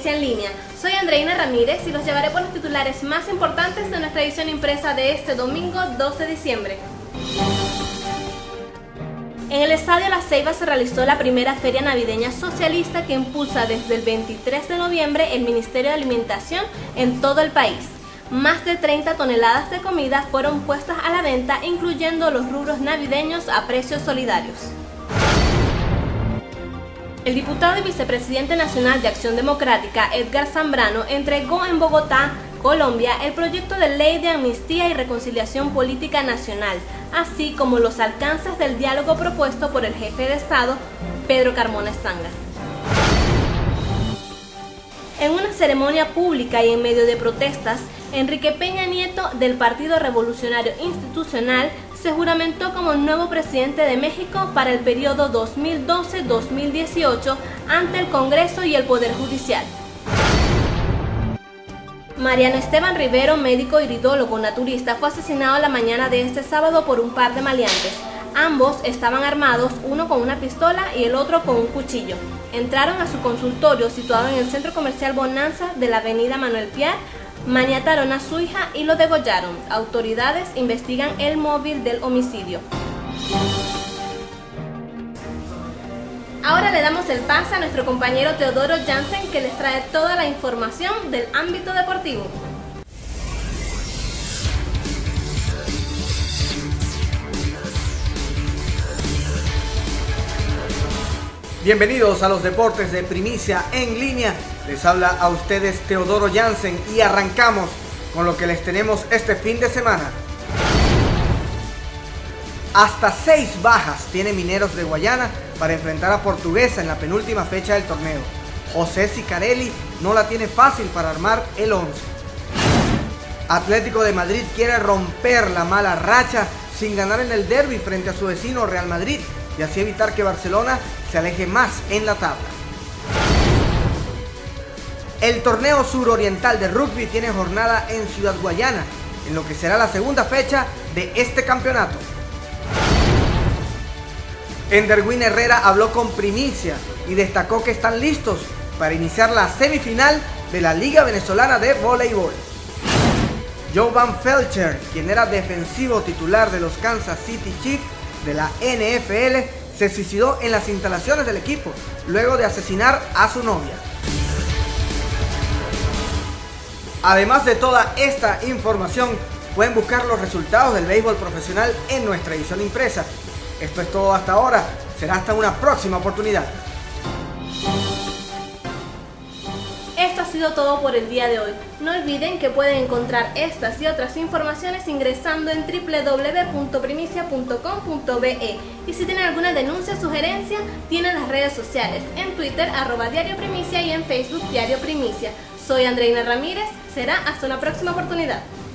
Primicia en Línea. Soy Andreina Ramírez y los llevaré por los titulares más importantes de nuestra edición impresa de este domingo 2 de diciembre. En el Estadio La Ceiba se realizó la primera feria navideña socialista que impulsa desde el 23 de noviembre el Ministerio de Alimentación en todo el país. Más de 30 toneladas de comida fueron puestas a la venta, incluyendo los rubros navideños a precios solidarios. El diputado y vicepresidente nacional de Acción Democrática, Edgar Zambrano, entregó en Bogotá, Colombia, el proyecto de ley de amnistía y reconciliación política nacional, así como los alcances del diálogo propuesto por el jefe de Estado, Pedro Carmona Estanga. En una ceremonia pública y en medio de protestas, Enrique Peña Nieto, del Partido Revolucionario Institucional, se juramentó como nuevo presidente de México para el periodo 2012-2018 ante el Congreso y el Poder Judicial. Mariano Esteban Rivero, médico iridólogo naturista, fue asesinado la mañana de este sábado por un par de maleantes. Ambos estaban armados, uno con una pistola y el otro con un cuchillo. Entraron a su consultorio situado en el centro comercial Bonanza de la avenida Manuel Piar, maniataron a su hija y lo degollaron. Autoridades investigan el móvil del homicidio. Ahora le damos el pase a nuestro compañero Teodoro Jansen, que les trae toda la información del ámbito deportivo. Bienvenidos a los deportes de Primicia en Línea. Les habla a ustedes Teodoro Jansen y arrancamos con lo que les tenemos este fin de semana. Hasta 6 bajas tiene Mineros de Guayana para enfrentar a Portuguesa en la penúltima fecha del torneo. José Sicarelli no la tiene fácil para armar el 11. Atlético de Madrid quiere romper la mala racha sin ganar en el derbi frente a su vecino Real Madrid y así evitar que Barcelona se aleje más en la tabla. El torneo suroriental de rugby tiene jornada en Ciudad Guayana, en lo que será la segunda fecha de este campeonato. Enderwin Herrera habló con Primicia y destacó que están listos para iniciar la semifinal de la Liga Venezolana de Voleibol. Joe Van Felcher, quien era defensivo titular de los Kansas City Chiefs de la NFL, se suicidó en las instalaciones del equipo luego de asesinar a su novia. Además de toda esta información, pueden buscar los resultados del béisbol profesional en nuestra edición impresa. Esto es todo hasta ahora, será hasta una próxima oportunidad. Esto ha sido todo por el día de hoy. No olviden que pueden encontrar estas y otras informaciones ingresando en www.primicia.com.be. Y si tienen alguna denuncia o sugerencia, tienen las redes sociales, en Twitter @Diario Primicia y en Facebook Diario Primicia. Soy Andreina Ramírez, será hasta una próxima oportunidad.